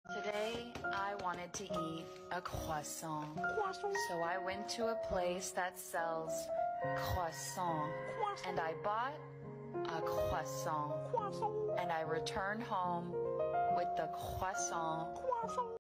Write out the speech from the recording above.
Today, I wanted to eat a croissant. So I went to a place that sells croissant. And I bought a croissant. And I returned home with the croissant.